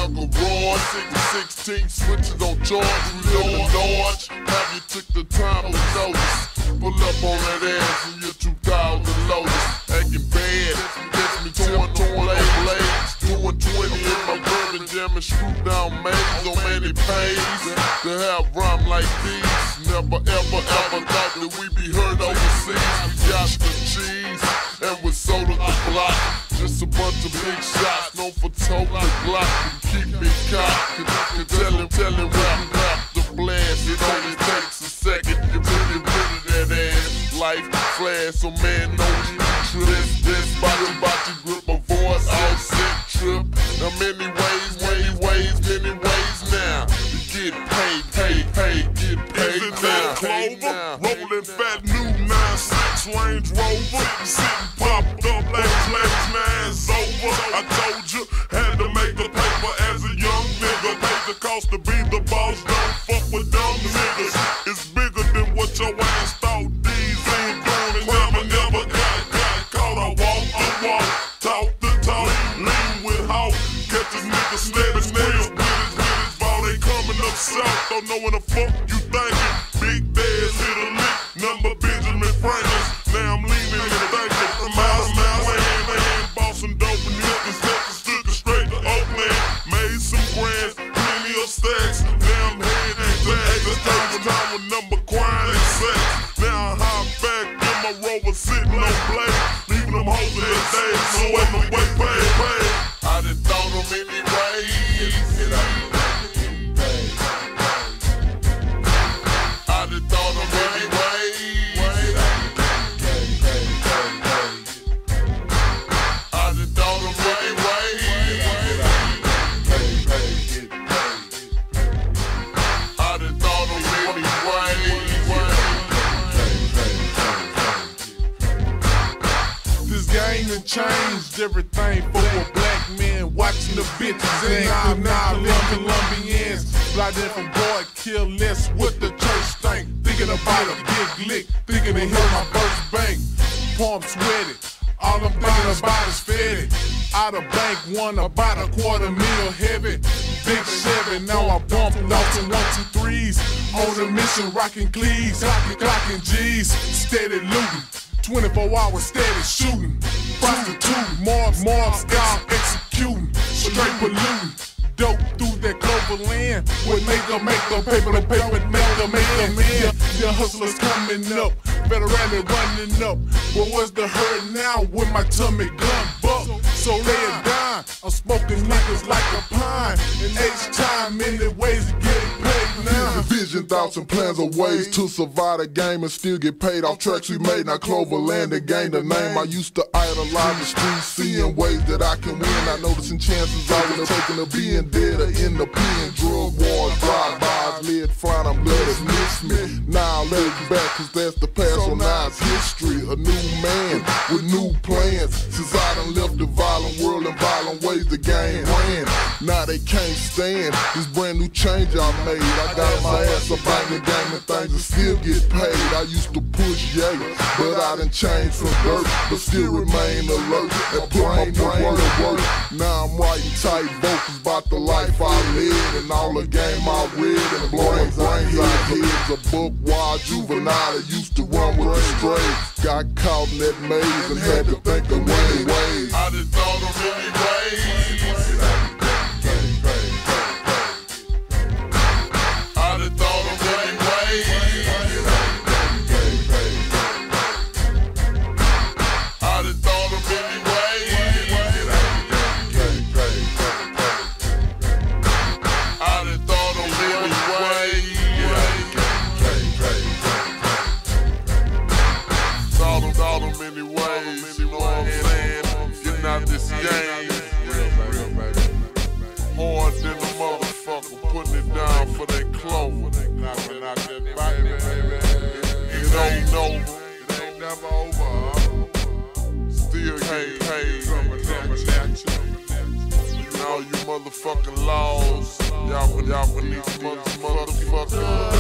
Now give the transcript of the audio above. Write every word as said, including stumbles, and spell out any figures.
like a roar. sixteen switches on charge, we live in large. Have you took the time to notice? Pull up on that ass in your two thousand Lotus. Acting bad, gets me torn, torn blade blades. Doing twenty in my bourbon jam and screw down maze on many pays. To have rhyme like these, never ever ever thought that we be heard overseas. We got the cheese, and with soda the block. Just a bunch of big shots, known for toting the block. Keep me cocked, can tell him, tell him rap, rap the blast. It only takes a second, you really rid of that ass. Life flash, so man, no trip. This, this, about to, about to grip my voice, all sick trip. Now many ways, many ways, many ways now. You get paid, paid, paid, get paid now. Clover, rolling fat new nine six Range Rover, sitting popped up like flash nine's over. I told you, had to make the paper as a young nigga. Paid the cost to be the boss, don't fuck with dumb niggas. It's bigger than what your ass thought. These ain't doing it, never, never got, got caught. I walk, I walk, talk the talk, lean with hawk. Catch a nigga steady, steady with his, with his ball. They coming up south, don't know when the fuck you thinking. Big dads hit a lick, number Benjamin Franklin. Now I'm leaning and thinking. From out of my land, man, bossing dope and niggas stepping, stood straight to Oakland. Made some grands, plenty of stacks. Now I'm heading back. The stage time with number Quine and sex. Now I hop back in my Rover sitting on blade, leaving them hoes in the days. So on the way, pay, pay. I done thought them many ways. I done thought them many ways. I done thought them many ways. I done thought them many ways. This game done changed everything for a black man watching the bitches and nah, nah, Colombians. Sliding from boy, kill less with the church stank. Thinking about a big lick, thinking to hit my first bank. Palm sweaty, all I'm thinking about is Fetty. Out of bank, won about a quarter mil heavy. Big Chevy, now I bumped off some one, two, threes. On a mission, rocking cleaves, clocking, clocking G's, steady looting. twenty-four hours steady shooting, prostituting, mobs, mobs, God executing, straight polluting, dope through that Clover land. What make them make the paper, the paper make them make them in. The hustlers coming up, better rally running up. But what's the hurt now with my tummy gun buck? So lay it down, I'm smoking niggas like a pine. And H time, many ways to get paid now. Vision, thoughts, and plans of ways to survive the game and still get paid off tracks we made. Now Cloverland and gained a name. I used to idolize the streets, seeing ways that I can win. I noticing chances I would have taken of being dead or in the pen. Drug wars, drive-bys, lead flying, I'm let it miss me. Now I let it back, cause that's the past, so now it's history. A new man with new plans. Since I done left the violent world and violent ways, the game ran. Now they can't stand this brand new change I made. I got my ass up out the game and things and still get paid. I used to push, yeah, but I done changed from dirt, but still remain alert and put my brain to work. Now I'm writing tight vocals about the life I live and all the game I read and blowing brains out heads. A book wild juvenile that used to run with the strays. Got caught in that maze and had to think of many ways. I done thought of many ways. I done thought of many ways. I done thought of many ways. I done thought of many ways. Thought of, thought of many ways, you know what I'm saying? Getting out this game. Hard than a motherfucker, putting it down for that Clover. Knocking out that body, baby. It ain't over. It ain't never over, huh? Still getting paid. And all you motherfucking laws, y'all beneath these motherfuckers.